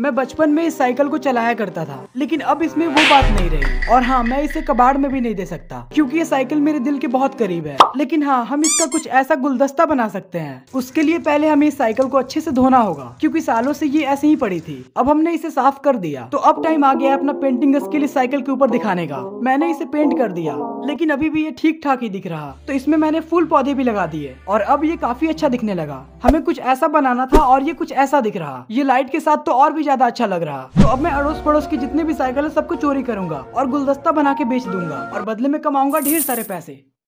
मैं बचपन में इस साइकिल को चलाया करता था, लेकिन अब इसमें वो बात नहीं रही। और हाँ, मैं इसे कबाड़ में भी नहीं दे सकता क्योंकि ये साइकिल मेरे दिल के बहुत करीब है। लेकिन हाँ, हम इसका कुछ ऐसा गुलदस्ता बना सकते हैं। उसके लिए पहले हमें इस साइकिल को अच्छे से धोना होगा क्योंकि सालों से ये ऐसे ही पड़ी थी। अब हमने इसे साफ कर दिया, तो अब टाइम आ गया अपना पेंटिंग स्किल इस साइकिल के ऊपर दिखाने का। मैंने इसे पेंट कर दिया, लेकिन अभी भी ये ठीक ठाक ही दिख रहा। तो इसमें मैंने फूल पौधे भी लगा दिए और अब ये काफी अच्छा दिखने लगा। हमें कुछ ऐसा बनाना था और ये कुछ ऐसा दिख रहा। ये लाइट के साथ तो और भी ज्यादा अच्छा लग रहा। तो अब मैं अड़ोस पड़ोस की जितने भी साइकिल है सबको चोरी करूंगा और गुलदस्ता बना के बेच दूंगा और बदले में कमाऊंगा ढेर सारे पैसे।